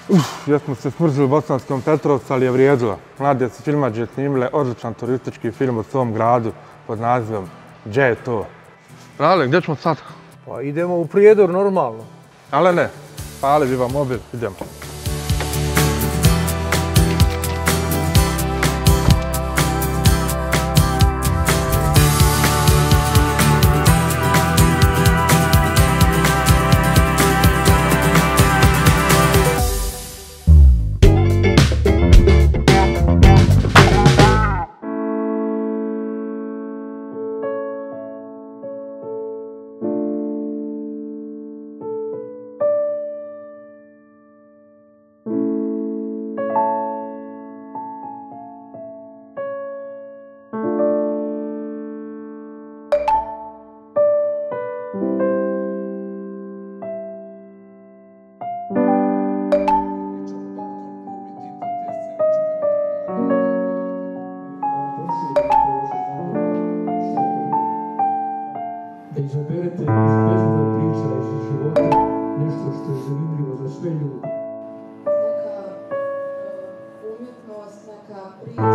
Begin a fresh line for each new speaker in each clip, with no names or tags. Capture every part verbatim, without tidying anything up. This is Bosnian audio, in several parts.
Uf, ja smo se smrzili u Bosanskom Petrovcu, ali je vrijedila. Mlade su filmadže snimile odličan turistički film u svom gradu pod nazivom Gdje je to? Ale, gdje ćemo sad?
Pa idemo u Prijedor normalno.
Ale ne, pali bi vam mobil, idemo.
Da izaberete iz bezbroj priča iz života nešto što je zanimljivo za sve ljude.
Neka umjetnost, neka priča.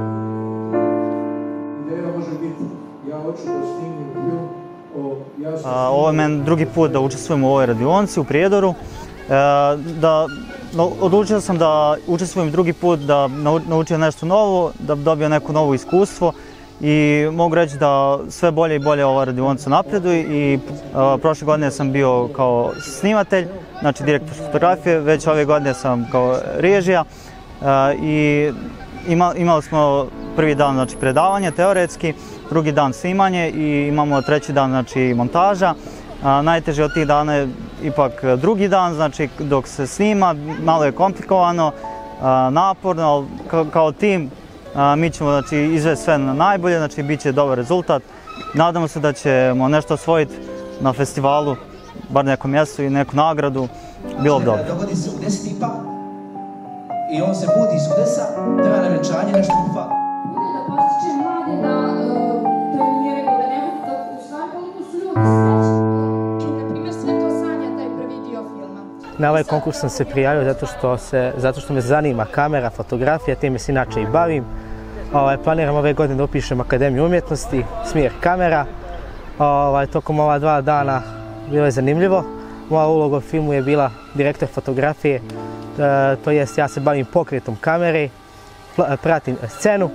Ideja može biti, ja hoću da snimim film o jasno...
Ovo je meni drugi put da učestvujem u ovoj radionci u Prijedoru. Da, odlučio sam da učestvujem drugi put, da naučio nešto novo, da dobio neko novo iskustvo. I mogu reći da sve bolje i bolje ova radionica napreduje i a, prošle godine sam bio kao snimatelj, znači direktor fotografije, već ove godine sam kao režija a, i ima, imali smo prvi dan znači, predavanje teoretski, drugi dan snimanje i imamo treći dan znači, montaža. A, najteže od tih dana je ipak drugi dan, znači dok se snima, malo je komplikovano, a, naporno, ali kao, kao tim A, mi ćemo znači, izvesti sve na najbolje, znači bit će dobar rezultat. Nadamo se da ćemo nešto osvojiti na festivalu, bar nekom mjestu i neku nagradu. Bilo bi dobro.
Dogodi se u deset i pa i on se budi iz udesa, treba na večanje nešto kupa.
Bude da postiče mlade da treniraju, da ne mogu da ustane koliko su ljudi srećni. Na primjer, sve to sanja taj prvi dio filma.
Na ovaj konkurs sam se prijavio zato što, se, zato što me zanima kamera, fotografija, time se inače i bavim. Ovaj, planiram ove godine da upišem Akademiju umjetnosti, smjer kamera. Ovaj, tokom ova dva dana bilo je zanimljivo. Moja uloga u filmu je bila direktor fotografije, e, to jest ja se bavim pokretom kamere, pratim scenu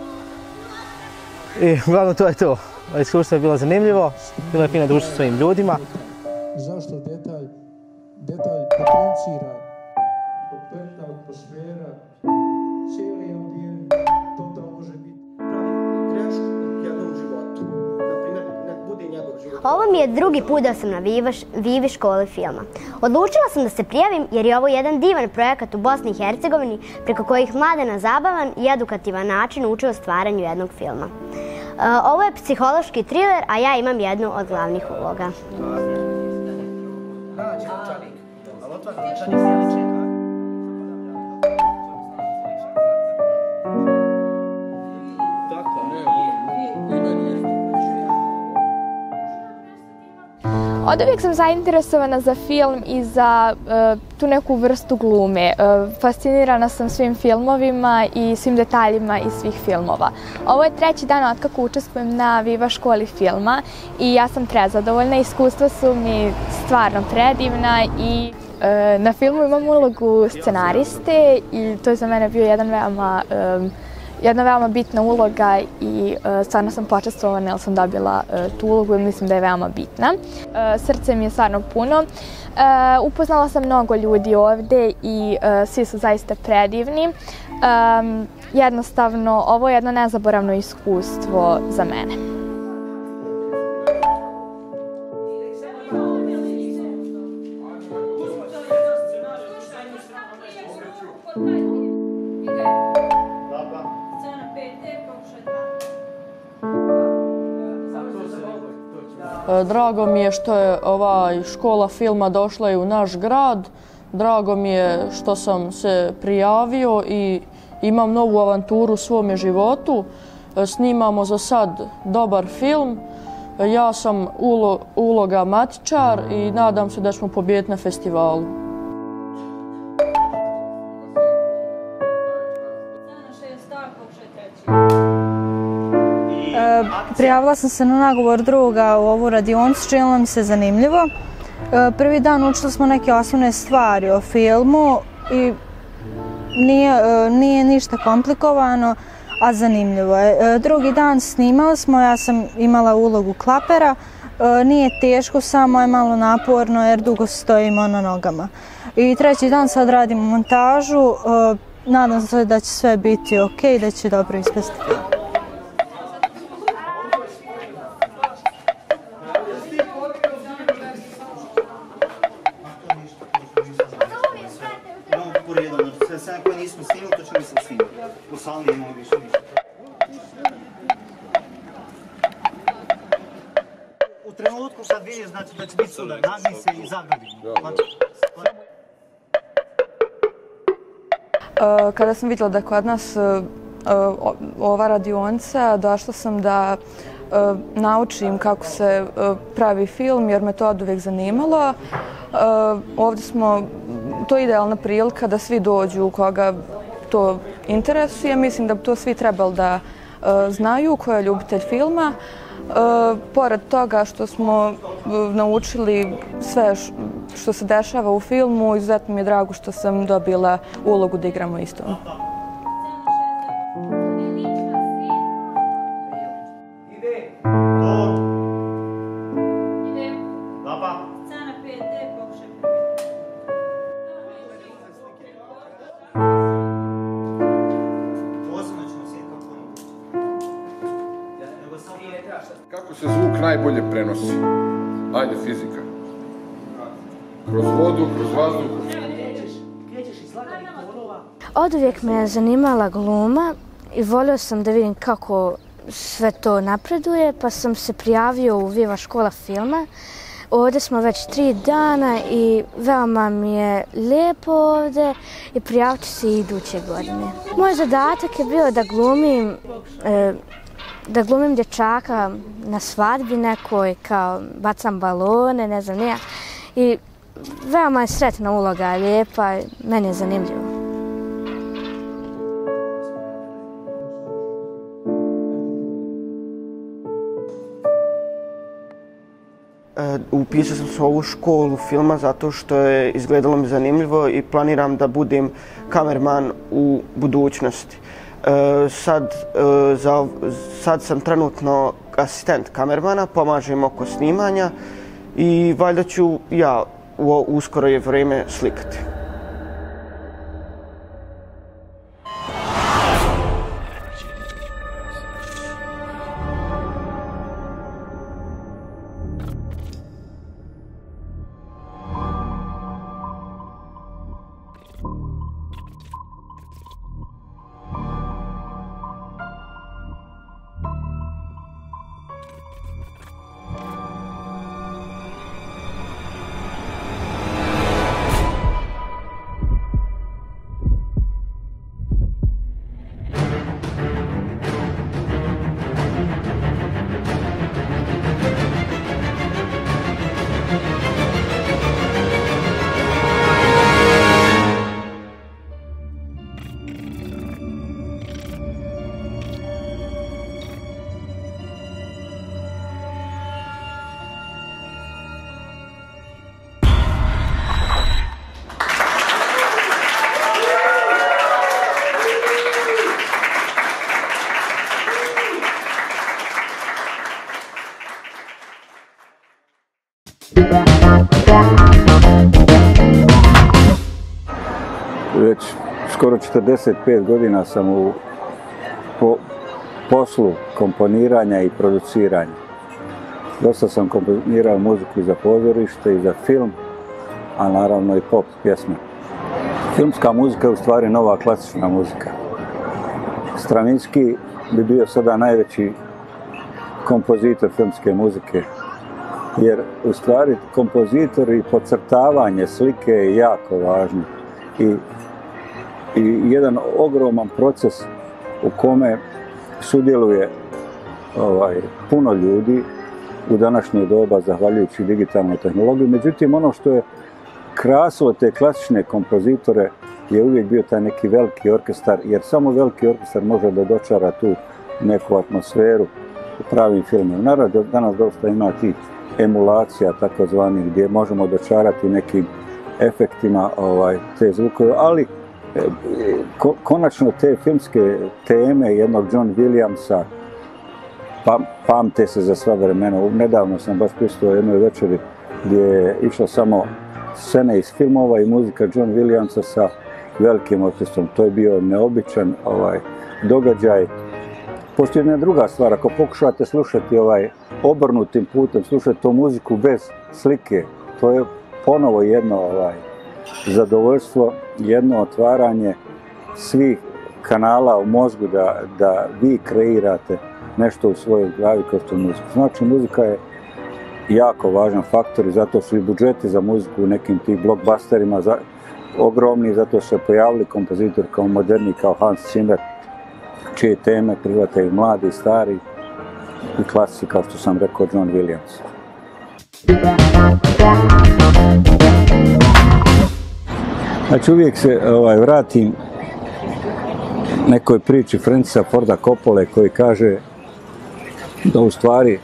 i uglavnom to je to. Iskustvo je bilo zanimljivo, bilo je fino družiti s svojim ljudima.
Zašto detalj, detalj potencira, perfektna atmosfera, cijeli ambijent, to da može biti.
Pravim grešku u jednom životu, naprimjer, nek bude njegov život.
Ovo mi je drugi put da sam na Viva, Vivi školi filma. Odlučila sam da se prijavim jer je ovo jedan divan projekat u Bosni i Hercegovini preko kojih mlade na zabavan i edukativan način uče o stvaranju jednog filma. Ovo je psihološki thriller, a ja imam jednu od glavnih uloga.
Od uvijek sam zainteresovana za film i za uh, tu neku vrstu glume. Uh, fascinirana sam svim filmovima i svim detaljima iz svih filmova. Ovo je treći dan od kako učestvujem na Viva školi filma i ja sam prezadovoljna. Iskustva su mi stvarno predivna i uh, na filmu imam ulogu scenariste i to je za mene bio jedan veoma um, Jedna veoma bitna uloga i uh, stvarno sam počastvovana jer sam dobila uh, tu ulogu i mislim da je veoma bitna. Uh, srce mi je stvarno puno. Uh, upoznala sam mnogo ljudi ovdje i uh, svi su zaista predivni. Um, jednostavno, ovo je jedno nezaboravno iskustvo za mene.
Drago mi je što je ova škola filma došla i u naš grad. Drago mi je što sam se prijavio i imam novu avanturu u svome životu. Snimamo za sad dobar film. Ja sam ulo, uloga matičar i nadam se da ćemo pobijediti na festivalu.
prijavila sam se na nagovor druga u ovu radionicu, činilo mi se zanimljivo. Prvi dan učili smo neke osnovne stvari o filmu i nije, nije ništa komplikovano, a zanimljivo je. Drugi dan snimali smo, ja sam imala ulogu klapera. Nije teško, samo je malo naporno jer dugo stojimo na nogama. I treći dan sad radimo montažu, nadam se da će sve biti ok i da će dobro ispasti film.
U trenutku kad vidiš znači da će biti sudar, nagni se i zagradi.
Kada sam vidjela da kod nas ova radionica, došla sam da naučim kako se pravi film jer me to od uvijek zanimalo. Ovdje smo, to je idealna prilika da svi dođu koga to interesuje. Mislim da bi to svi trebali da znaju ko je ljubitelj filma. Pored toga što smo naučili sve što se dešava u filmu, izuzetno mi je drago što sam dobila ulogu da igramo isto.
Kako se zvuk najbolje prenosi? Ajde, fizika. Kroz vodu, kroz vazduh.
Oduvijek me je zanimala gluma i volio sam da vidim kako sve to napreduje, pa sam se prijavio u Viva škola filma. Ovdje smo već tri dana i veoma mi je lijepo ovdje i prijavit ću se iduće godine. Moj zadatak je bio da glumim e, da glumim dječaka na svadbi nekoj, kao bacam balone, ne znam nija. I veoma je sretna uloga, lijepa, meni je zanimljivo.
Upisao sam se u ovu školu filma zato što je izgledalo mi zanimljivo i planiram da budem kamerman u budućnosti. Sad, za, sad sam trenutno asistent kamermana, pomažem oko snimanja i valjda ću ja u uskoro je vrijeme slikati.
Već skoro četrdeset pet godina sam u po, poslu komponiranja i produciranja. Dosta sam komponirao muziku i za pozorište i za film, a naravno i pop pjesme. Filmska muzika je u stvari nova klasična muzika. Stravinski bi bio sada najveći kompozitor filmske muzike, jer u stvari kompozitor i podcrtavanje slike je jako važno i, i jedan ogroman proces u kome sudjeluje ovaj, puno ljudi u današnje doba zahvaljujući digitalnoj tehnologiji. Međutim, ono što je krasilo te klasične kompozitore je uvijek bio taj neki veliki orkestar, jer samo veliki orkestar može da dočara tu neku atmosferu pravim filmom. Naravno, danas dosta ima tih emulacija takozvanih gdje možemo dočarati nekim efektima ovaj, te zvukove, ali e, ko, konačno te filmske teme jednog John Williamsa pa, pamte se za sva vremena. Nedavno sam baš pristao jednoj večeri gdje je išlo samo scene iz filmova i muzika John Williamsa sa velikim orkestrom. To je bio neobičan ovaj, događaj. Postoji jedna druga stvar, ako pokušate slušati ovaj obrnutim putem, slušati tu muziku bez slike, to je ponovo jedno ovaj, zadovoljstvo, jedno otvaranje svih kanala u mozgu da, da vi kreirate nešto u svojoj glavi kroz tu muziku. Znači, muzika je jako važan faktor i zato su i budžeti za muziku u nekim tih blockbusterima za, ogromni, zato su se pojavili kompozitori kao moderni, kao Hans Zimmer, čije teme prihvataju mladi i stari i klasici, kao što sam rekao, John Williams. Znači, uvijek se ovaj, vratim nekoj priči Francisa Forda Coppole koji kaže da u stvari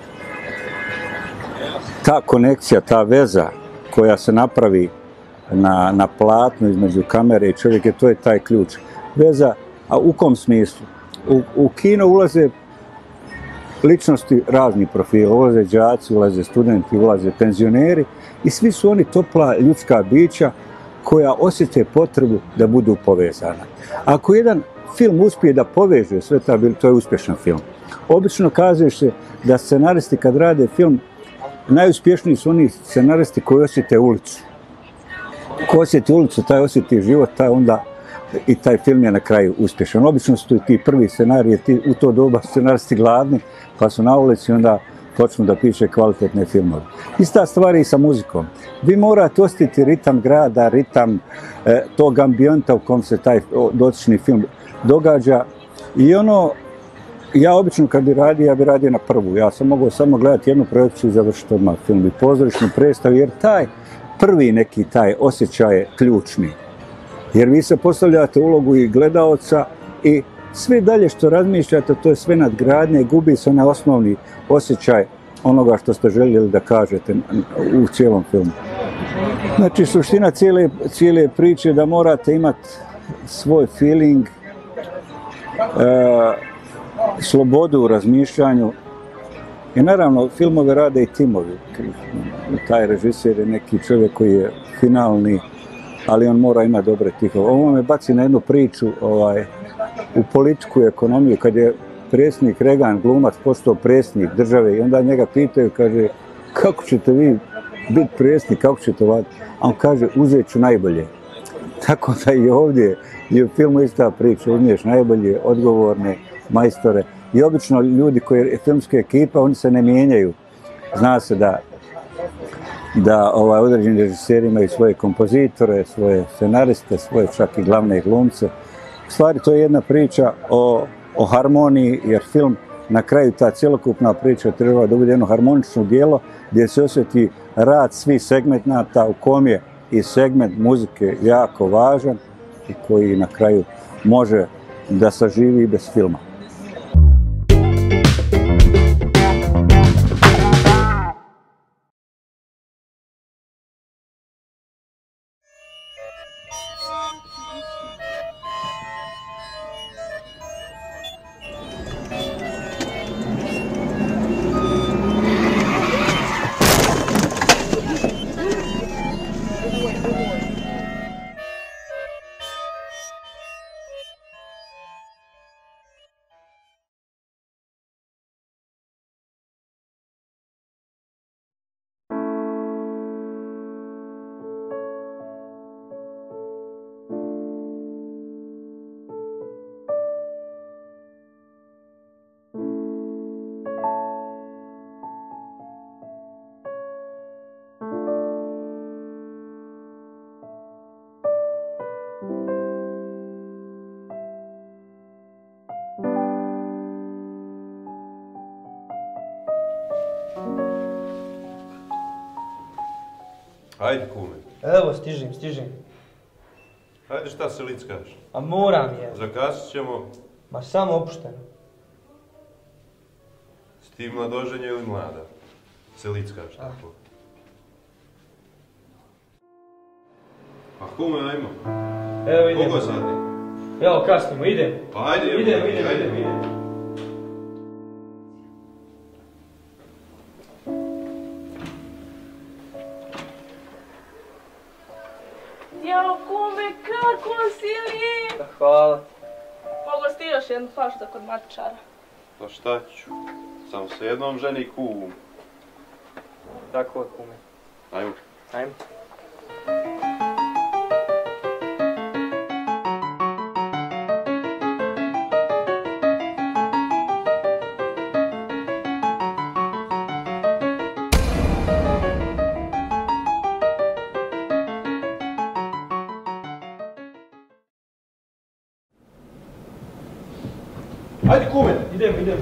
ta konekcija, ta veza koja se napravi na, na platnu između kamere i čovjeka, to je taj ključ. Veza, a u kom smislu? U, u kino ulaze ličnosti raznih profila, ulaze đaci, ulaze studenti, ulaze penzioneri i svi su oni topla ljudska bića koja osjete potrebu da budu povezana. Ako jedan film uspije da poveže sve ta, to je uspješan film. Obično kaže se da scenaristi kad rade film, najuspješniji su oni scenaristi koji osjete ulicu. Ko osjeti ulicu, taj osjeti život, taj onda i taj film je na kraju uspješan. Obično su ti prvi scenariji, ti u to doba scenaristi gladni, pa su na ulici i onda počnu da piše kvalitetne filmove. Ista stvar i sa muzikom. Vi morate osjetiti ritam grada, ritam e, tog ambijenta u kom se taj dotični film događa. I ono, ja obično kad bi radio, ja bi radio na prvu. Ja sam mogao samo gledati jednu projekciju i završiti odmah film i pozorišnu predstavu, jer taj prvi neki taj osjećaj je ključni. Jer vi se postavljate ulogu i gledaoca i sve dalje što razmišljate, to je sve nadgradnje i gubi se onaj osnovni osjećaj onoga što ste željeli da kažete u cijelom filmu. Znači, suština cijele, cijele priče je da morate imati svoj feeling, e, slobodu u razmišljanju. I naravno, filmove rade i timovi. Taj režiser je neki čovjek koji je finalni, ali on mora imati dobre tihove. Ovo me baci na jednu priču ovaj, u politiku i ekonomiju, kad je predsjednik Reagan, glumac, postao predsjednik države i onda njega pitaju, kaže, kako ćete vi biti predsjednik, kako ćete vladati? A on kaže, uzet ću najbolje. Tako da i ovdje, i u filmu ista priča, uzmiješ najbolje, odgovorne majstore. I obično ljudi koji je filmska ekipa, oni se ne mijenjaju. Zna se da da ovaj, određeni režiseri imaju svoje kompozitore, svoje scenariste, svoje čak i glavne glumce. U stvari, to je jedna priča o, o harmoniji, jer film, na kraju ta cjelokupna priča treba da bude jedno harmonično dijelo gdje se osjeti rad svih segmenata u kom je i segment muzike jako važan i koji na kraju može da saživi bez filma.
Ajde, kume.
Evo, stižim, stižim.
Ajde, šta se lickaš?
A moram je.
Zakasnit ćemo.
Ma samo opušteno.
Ti mladoženja ili mlada? Selickaš tako. A kume, ajmo.
Evo idemo.
Koliko sati?
Evo, kasnimo, idem.
Pa ajde, idemo.
Idem, idem, idem, idem.
Jao, kume, kako si lijep!
Hvala.
Mogu ti još jednu flašu za kod matičara?
Pa šta ću? Samo se jednom ženi kum.
Tako je, kume.
Ajmo.
Ajmo.
Ajde kume!
Idem, idem.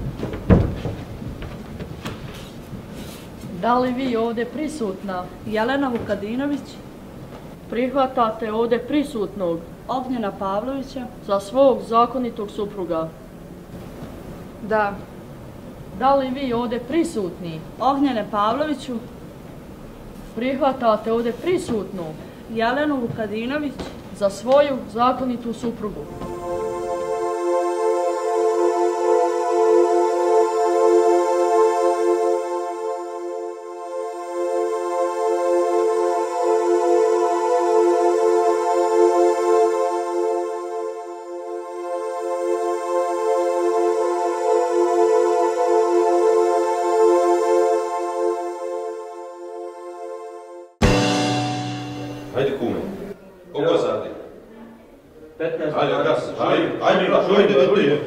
Da li vi ovdje prisutna, Jelena Vukadinović, prihvatate ovdje prisutnog Ognjena Pavlovića za svog zakonitog supruga?
Da.
Da li vi ovdje prisutni
Ognjene Pavloviću,
prihvatate ovdje prisutnog
Jelenu Vukadinović
za svoju zakonitu suprugu?
Ajde kume. Koliko sati?
petnaest.
Ajde, gas. Ajde, ajde, ajde, ajde.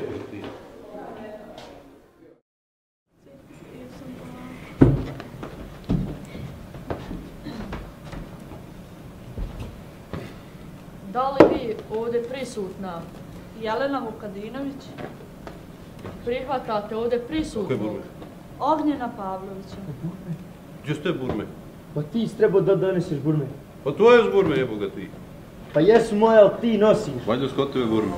Da li vi ovdje prisutna
Jelena Vukadinović,
prihvatate ovdje prisutnog
Ognjena Pavlovića?
Gdje ste burme?
Pa ti si trebao da doneseš burme.
Pa tvoje su burme, jebo ga ti.
Pa jesu moje, ali ti nosiš.
Valjda skotove burme.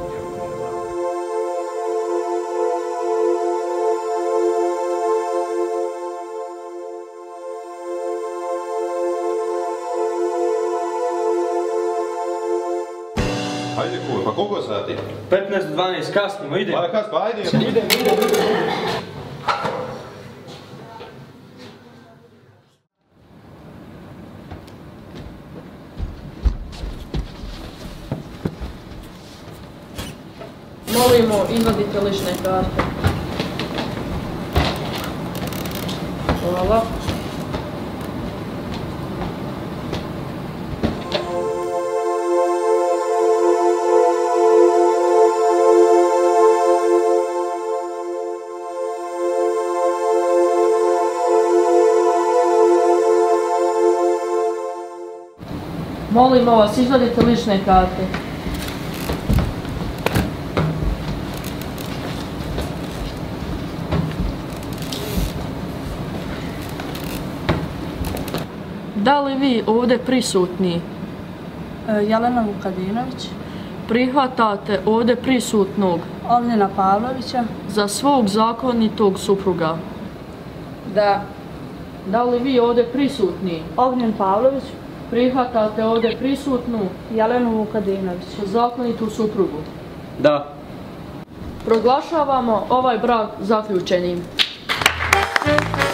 Ajde kume, pa koliko sati?
petnaest do dvanaest, kasnimo, idem.
Pa kas, pa ajde.
Idem, idem, idem.
Molimo, izvadite lične karte. Hvala. Molimo vas, izvadite lične karte. Da li vi ovdje prisutni
Jelena Vukadinović,
prihvatate ovdje prisutnog
Ognjena Pavlovića
za svog zakonitog supruga?
Da.
Da li vi ovdje prisutni
Ognjen Pavlović,
prihvatate ovdje prisutnu
Jelenu Vukadinović
za zakonitu suprugu?
Da.
Proglašavamo ovaj brak zaključenim.